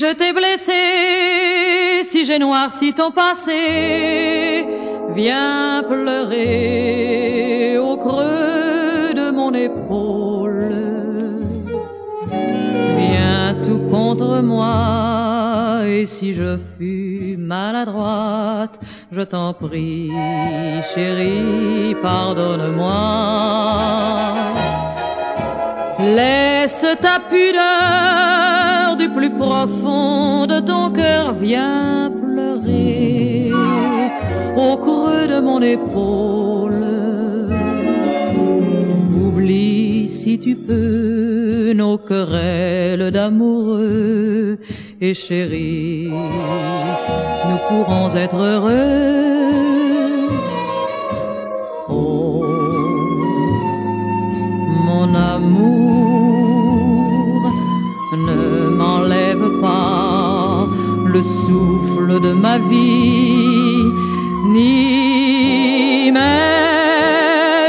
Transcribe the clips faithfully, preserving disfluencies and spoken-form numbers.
je t'ai blessé, si j'ai noirci ton passé, viens pleurer au creux de mon épaule. Viens tout contre moi, et si je fus maladroite, je t'en prie, chérie, pardonne-moi. Laisse ta pudeur du plus profond de ton cœur, viens pleurer au creux de mon épaule. Oublie si tu peux nos querelles d'amoureux, et chérie, nous pourrons être heureux. Oh, mon amour, ne m'enlève pas le souffle de ma vie, ni mes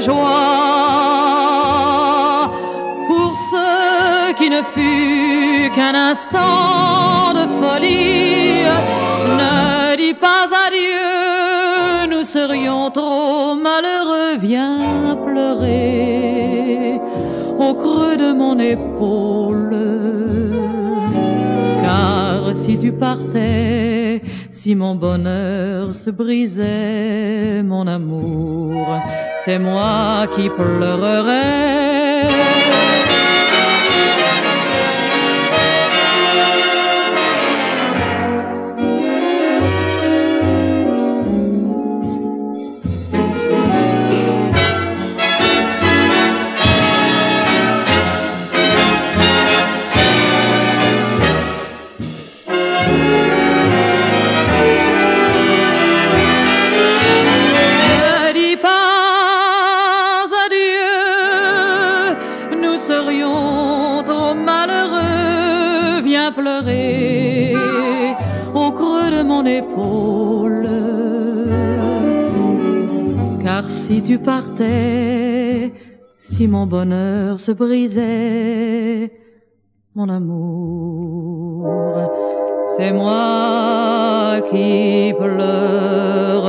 joies. Pour ce qui ne fut qu'un instant de folie, ne dis pas adieu, nous serions trop malheureux. Viens pleurer au creux de mon épaule. Car si tu partais, si mon bonheur se brisait, mon amour, c'est moi qui pleurerais. Pleurer au creux de mon épaule. Car si tu partais, si mon bonheur se brisait, mon amour, c'est moi qui pleure.